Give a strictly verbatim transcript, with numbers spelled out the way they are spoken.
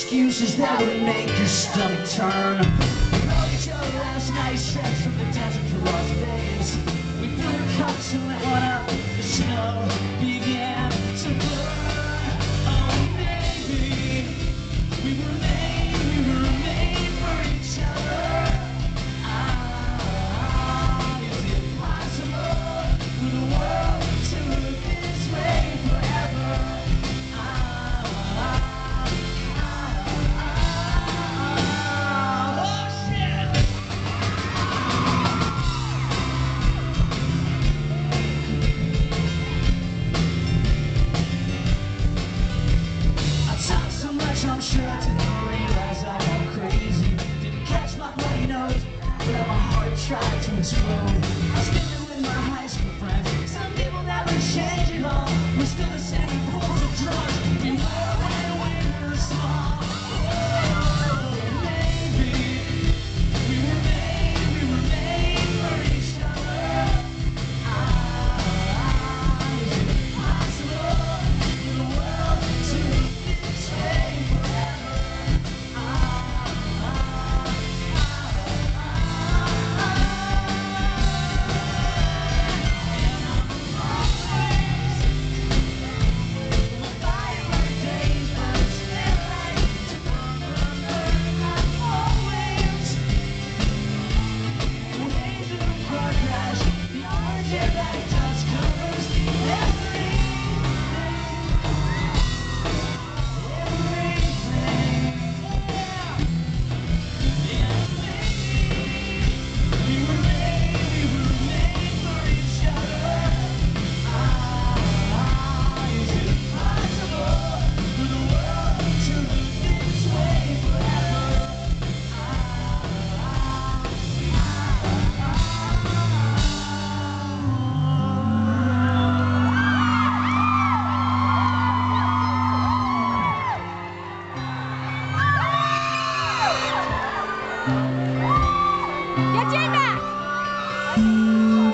excuses that would make your stomach turn. We rode each other last night, stretched from the desert to Las Vegas. We threw our coats and let one out. The snow began to burn. Oh, maybe we were made, we were made for each other. Ah, is it possible for the world to look this way forever? I'm sure I didn't realize I went crazy. Didn't catch my bloody nose, but my heart tried to explode. I was living with my high school friends. Some people never change at all. We're still the same pools of drugs. We were when we were small. Oh, maybe we were made, we were made for each other. Ah, is it possible for the world to look this way? Get Jane back!